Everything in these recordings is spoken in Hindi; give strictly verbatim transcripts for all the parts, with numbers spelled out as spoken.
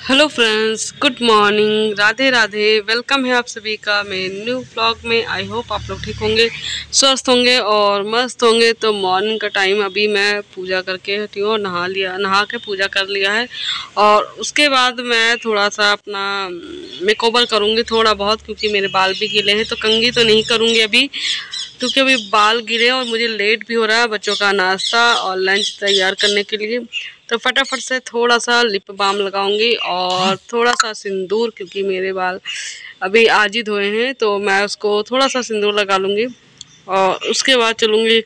Hello friends, good morning, Radhe Radhe. Welcome है आप सभी का मेरे न्यू व्लॉग में। आई होप आप लोग ठीक होंगे, स्वस्थ होंगे और मस्त होंगे। तो मॉर्निंग का टाइम अभी मैं पूजा करके हटी हूँ, नहा लिया नहा के पूजा कर लिया है। और उसके बाद मैं थोड़ा सा अपना मेकओवर करूँगी थोड़ा बहुत, क्योंकि मेरे बाल भी गीले हैं। तो कंघी तो नहीं करूँगी अभी, क्योंकि अभी बाल गिरे और मुझे लेट भी हो रहा है बच्चों का नाश्ता और लंच तैयार करने के लिए। तो फटाफट से थोड़ा सा लिप बाम लगाऊंगी और थोड़ा सा सिंदूर, क्योंकि मेरे बाल अभी आज ही धोए हैं तो मैं उसको थोड़ा सा सिंदूर लगा लूँगी। और उसके बाद चलूँगी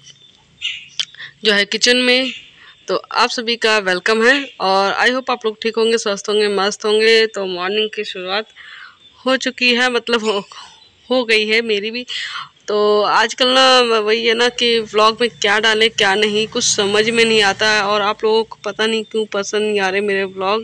जो है किचन में। तो आप सभी का वेलकम है और आई होप आप लोग ठीक होंगे, स्वस्थ होंगे, मस्त होंगे। तो मॉर्निंग की शुरुआत हो चुकी है, मतलब हो हो गई है मेरी भी। तो आजकल ना वही है ना कि व्लॉग में क्या डालें क्या नहीं कुछ समझ में नहीं आता है, और आप लोगों को पता नहीं क्यों पसंद नहीं आ रहे मेरे व्लॉग।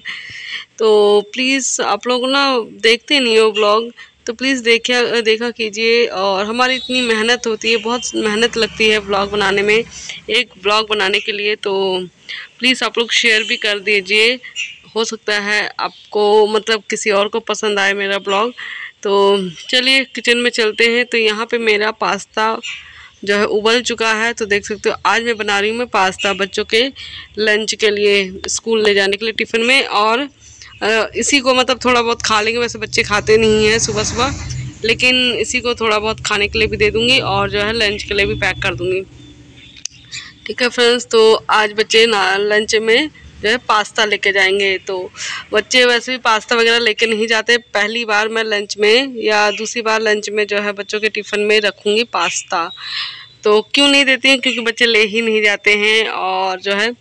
तो प्लीज़ आप लोग ना देखते नहीं हो व्लॉग, तो प्लीज़ देखिए देखा कीजिए। और हमारी इतनी मेहनत होती है, बहुत मेहनत लगती है व्लॉग बनाने में, एक व्लॉग बनाने के लिए। तो प्लीज़ आप लोग शेयर भी कर दीजिए, हो सकता है आपको मतलब किसी और को पसंद आए मेरा ब्लॉग। तो चलिए किचन में चलते हैं। तो यहाँ पे मेरा पास्ता जो है उबल चुका है, तो देख सकते हो आज मैं बना रही हूँ मैं पास्ता बच्चों के लंच के लिए, स्कूल ले जाने के लिए टिफ़िन में। और इसी को मतलब थोड़ा बहुत खा लेंगे, वैसे बच्चे खाते नहीं हैं सुबह सुबह, लेकिन इसी को थोड़ा बहुत खाने के लिए भी दे दूँगी और जो है लंच के लिए भी पैक कर दूँगी। ठीक है फ्रेंड्स, तो आज बच्चे ना लंच में जो है पास्ता लेके जाएंगे। तो बच्चे वैसे भी पास्ता वगैरह लेके नहीं जाते, पहली बार मैं लंच में या दूसरी बार लंच में जो है बच्चों के टिफ़िन में रखूँगी पास्ता। तो क्यों नहीं देती हैं, क्योंकि बच्चे ले ही नहीं जाते हैं। और जो है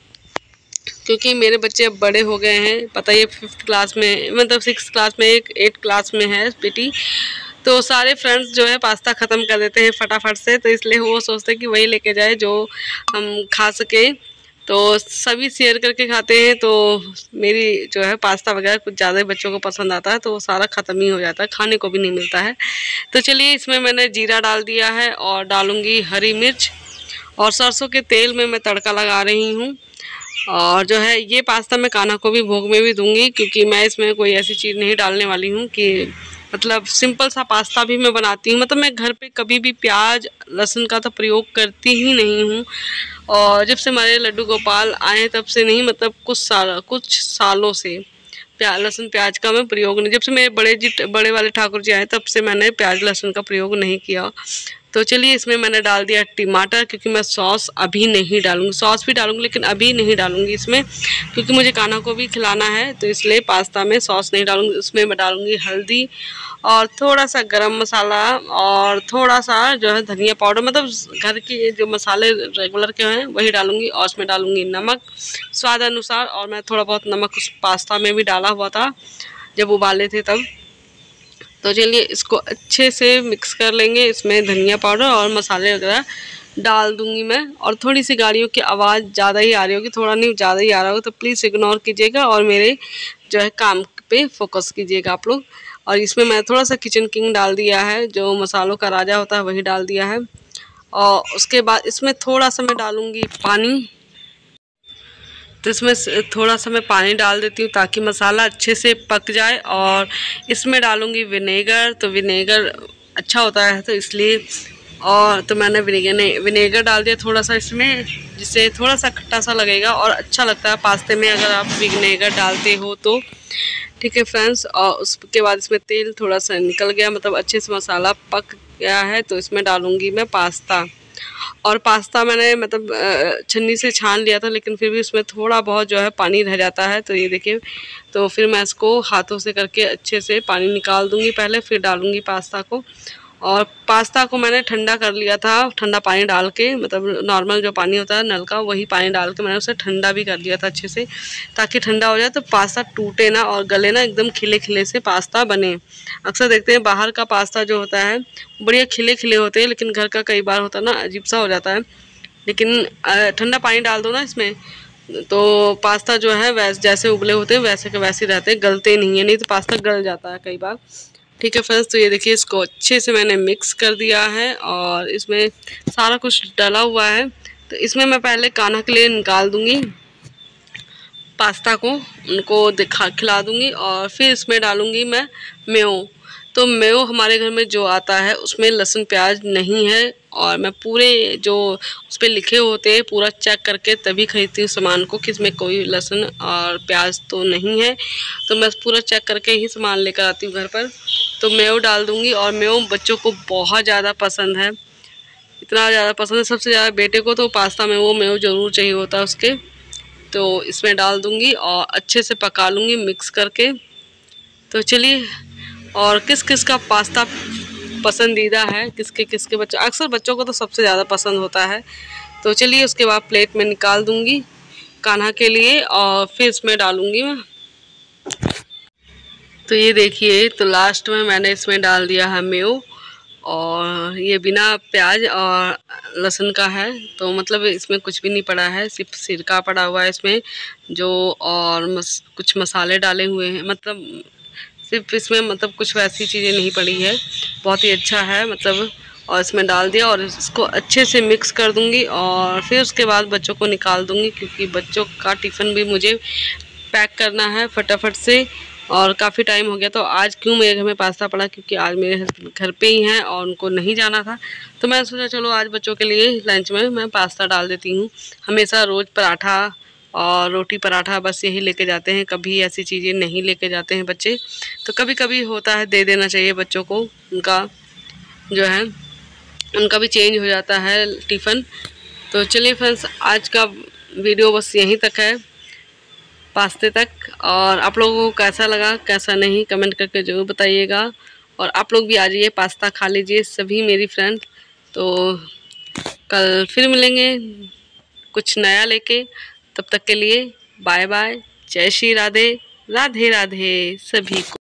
क्योंकि मेरे बच्चे अब बड़े हो गए हैं, पता ही है फिफ्थ क्लास में, मतलब सिक्स क्लास में, एक एट क्लास में है बेटी। तो सारे फ्रेंड्स जो है पास्ता ख़त्म कर देते हैं फटाफट से, तो इसलिए वो सोचते हैं कि वही लेके जाए जो हम खा सके। तो सभी शेयर करके खाते हैं। तो मेरी जो है पास्ता वगैरह कुछ ज़्यादा ही बच्चों को पसंद आता है, तो वो सारा ख़त्म ही हो जाता है, खाने को भी नहीं मिलता है। तो चलिए इसमें मैंने जीरा डाल दिया है और डालूँगी हरी मिर्च, और सरसों के तेल में मैं तड़का लगा रही हूँ। और जो है ये पास्ता मैं कान्हा को भी भोग में भी दूंगी, क्योंकि मैं इसमें कोई ऐसी चीज़ नहीं डालने वाली हूँ कि मतलब सिंपल सा पास्ता भी मैं बनाती हूँ। मतलब मैं घर पे कभी भी प्याज लहसुन का तो प्रयोग करती ही नहीं हूँ। और जब से हमारे लड्डू गोपाल आए तब से नहीं, मतलब कुछ साल कुछ सालों से प्याज लहसुन प्याज का मैं प्रयोग नहीं, जब से मेरे बड़े जी बड़े वाले ठाकुर जी आए तब से मैंने प्याज लहसुन का प्रयोग नहीं किया। तो चलिए इसमें मैंने डाल दिया टमाटर, क्योंकि मैं सॉस अभी नहीं डालूंगी, सॉस भी डालूंगी लेकिन अभी नहीं डालूंगी इसमें, क्योंकि मुझे कान्हा को भी खिलाना है। तो इसलिए पास्ता में सॉस नहीं डालूंगी, उसमें मैं डालूंगी हल्दी और थोड़ा सा गरम मसाला और थोड़ा सा जो है धनिया पाउडर, मतलब घर के जो मसाले रेगुलर के हैं वही डालूंगी। और उसमें डालूंगी नमक स्वाद अनुसार, और मैं थोड़ा बहुत नमक उस पास्ता में भी डाला हुआ था जब उबाले थे तब। तो चलिए इसको अच्छे से मिक्स कर लेंगे, इसमें धनिया पाउडर और मसाले वगैरह डाल दूंगी मैं। और थोड़ी सी गाड़ियों की आवाज़ ज़्यादा ही आ रही होगी, थोड़ा नहीं ज़्यादा ही आ रहा होगा, तो प्लीज़ इग्नोर कीजिएगा और मेरे जो है काम पे फोकस कीजिएगा आप लोग। और इसमें मैं थोड़ा सा किचन किंग डाल दिया है, जो मसालों का राजा होता है वही डाल दिया है। और उसके बाद इसमें थोड़ा सा मैं डालूँगी पानी। तो इसमें थोड़ा सा मैं पानी डाल देती हूँ ताकि मसाला अच्छे से पक जाए। और इसमें डालूँगी विनेगर, तो विनेगर अच्छा होता है तो इसलिए। और तो मैंने विनेगर विनेगर डाल दिया थोड़ा सा इसमें, जिससे थोड़ा सा खट्टा सा लगेगा और अच्छा लगता है पास्ते में अगर आप विनेगर डालते हो तो। ठीक है फ्रेंड्स, और उसके बाद इसमें तेल थोड़ा सा निकल गया, मतलब अच्छे से मसाला पक गया है। तो इसमें डालूँगी मैं पास्ता। और पास्ता मैंने मतलब छन्नी से छान लिया था, लेकिन फिर भी उसमें थोड़ा बहुत जो है पानी रह जाता है। तो ये देखिए, तो फिर मैं इसको हाथों से करके अच्छे से पानी निकाल दूंगी पहले, फिर डालूंगी पास्ता को। और पास्ता को मैंने ठंडा कर लिया था, ठंडा पानी डाल के, मतलब नॉर्मल जो पानी होता है नल का वही पानी डाल के मैंने उसे ठंडा भी कर लिया था अच्छे से, ताकि ठंडा हो जाए तो पास्ता टूटे ना और गले ना, एकदम खिले खिले से पास्ता बने। अक्सर देखते हैं बाहर का पास्ता जो होता है बढ़िया खिले खिले होते हैं, लेकिन घर का कई बार होता है ना अजीब सा हो जाता है। लेकिन ठंडा पानी डाल दो ना इसमें, तो पास्ता जो है वैसे जैसे उबले होते हैं वैसे के वैसे रहते हैं, गलते नहीं है, नहीं तो पास्ता गल जाता है कई बार। ठीक है फ्रेंड्स, तो ये देखिए इसको अच्छे से मैंने मिक्स कर दिया है और इसमें सारा कुछ डाला हुआ है। तो इसमें मैं पहले कान्हा के लिए निकाल दूंगी पास्ता को उनको दिखा खिला दूँगी और फिर इसमें डालूँगी मैं मेयो। तो मेयो हमारे घर में जो आता है उसमें लहसुन प्याज नहीं है, और मैं पूरे जो उस पर लिखे होते हैं पूरा चेक करके तभी खरीदती हूँ सामान को कि इसमें कोई लहसुन और प्याज तो नहीं है। तो मैं पूरा चेक करके ही सामान लेकर आती हूँ घर पर। तो मेयो डाल दूँगी, और मेयो बच्चों को बहुत ज़्यादा पसंद है, इतना ज़्यादा पसंद है, सबसे ज़्यादा बेटे को तो पास्ता में वो मेयो ज़रूर चाहिए होता है उसके। तो इसमें डाल दूँगी और अच्छे से पका लूँगी मिक्स करके। तो चलिए, और किस किस का पास्ता पसंदीदा है, किसके किसके बच्चों, अक्सर बच्चों को तो सबसे ज़्यादा पसंद होता है। तो चलिए, उसके बाद प्लेट में निकाल दूँगी कान्हा के लिए, और फिर इसमें डालूँगी मैं। तो ये देखिए, तो लास्ट में मैंने इसमें डाल दिया है मेयो, और ये बिना प्याज और लहसुन का है, तो मतलब इसमें कुछ भी नहीं पड़ा है, सिर्फ सिरका पड़ा हुआ है इसमें जो, और मस, कुछ मसाले डाले हुए हैं, मतलब सिर्फ इसमें मतलब कुछ वैसी चीज़ें नहीं पड़ी है। बहुत ही अच्छा है मतलब। और इसमें डाल दिया और इसको अच्छे से मिक्स कर दूंगी, और फिर उसके बाद बच्चों को निकाल दूंगी, क्योंकि बच्चों का टिफ़िन भी मुझे पैक करना है फटाफट से, और काफ़ी टाइम हो गया। तो आज क्यों मेरे घर में पास्ता पड़ा, क्योंकि आज मेरे घर पे ही हैं और उनको नहीं जाना था, तो मैं सोचा चलो आज बच्चों के लिए लंच में मैं पास्ता डाल देती हूँ। हमेशा रोज़ पराठा और रोटी पराठा बस यही लेके जाते हैं, कभी ऐसी चीज़ें नहीं लेके जाते हैं बच्चे। तो कभी कभी होता है, दे देना चाहिए बच्चों को, उनका जो है उनका भी चेंज हो जाता है टिफ़िन। तो चलिए फ्रेंड्स, आज का वीडियो बस यहीं तक है, पास्ते तक। और आप लोगों को कैसा लगा कैसा नहीं कमेंट करके ज़रूर बताइएगा, और आप लोग भी आ जाइए पास्ता खा लीजिए सभी मेरी फ्रेंड। तो कल फिर मिलेंगे कुछ नया लेके, तब तक के लिए बाय बाय, जय श्री राधे, राधे राधे सभी को।